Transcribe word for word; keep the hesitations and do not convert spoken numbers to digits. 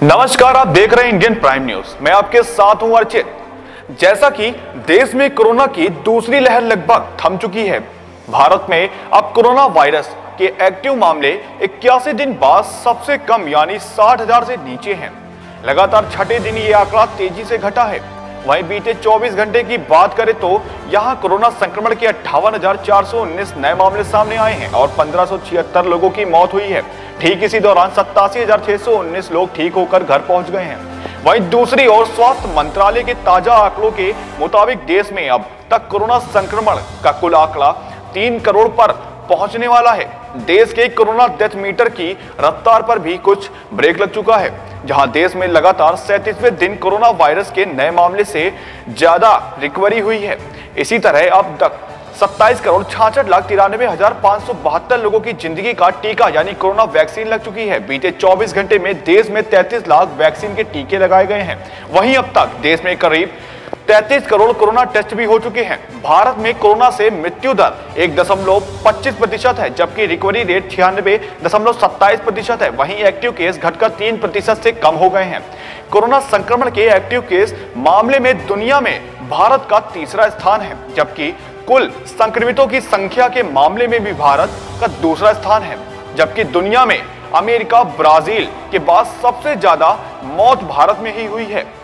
नमस्कार, आप देख रहे हैं इंडियन प्राइम न्यूज। मैं आपके साथ हूं अर्चित। जैसा कि देश में कोरोना की दूसरी लहर लगभग थम चुकी है, भारत में अब कोरोना वायरस के एक्टिव मामले इक्यासी दिन बाद सबसे कम यानी साठ हजार से नीचे हैं। लगातार छठे दिन ये आंकड़ा तेजी से घटा है। वहीं बीते चौबीस घंटे की बात करें तो यहां कोरोना संक्रमण के अट्ठावन हजार चार सौ उन्नीस नए मामले सामने आए हैं और पंद्रह सौ छिहत्तर लोगों की मौत हुई है। ठीक इसी दौरान सत्तासी हजार छह सौ उन्नीस लोग ठीक होकर घर पहुंच गए हैं। वहीं दूसरी ओर स्वास्थ्य मंत्रालय के ताजा आंकड़ों के मुताबिक देश में अब तक कोरोना संक्रमण का कुल आंकड़ा तीन करोड़ पर पहुंचने वाला है। देश के कोरोना डेथ मीटर की रफ्तार पर भी कुछ ब्रेक लग चुका है, जहां देश में लगातार सैंतीसवें दिन कोरोना वायरस के नए मामले से ज्यादा रिकवरी हुई है। इसी तरह अब तक सत्ताईस करोड़ छियासठ लाख तिरानवे हजार पांच सौ बहत्तर लोगों की जिंदगी का टीका यानी कोरोना वैक्सीन लग चुकी है। बीते चौबीस घंटे में देश में तैंतीस लाख वैक्सीन के टीके लगाए गए हैं। वहीं अब तक देश में करीब तैंतीस करोड़ कोरोना टेस्ट भी हो चुके हैं। भारत में कोरोना से मृत्यु दर एक दशमलव पच्चीस प्रतिशत है, जबकि रिकवरी रेट छियानवे दशमलव सत्ताईस प्रतिशत है। वहीं एक्टिव केस घटकर तीन प्रतिशत से कम हो गए हैं। कोरोना संक्रमण के एक्टिव केस मामले में दुनिया में भारत का तीसरा स्थान है, जबकि कुल संक्रमितों की संख्या के मामले में भी भारत का दूसरा स्थान है। जबकि दुनिया में अमेरिका, ब्राजील के बाद सबसे ज्यादा मौत भारत में ही हुई है।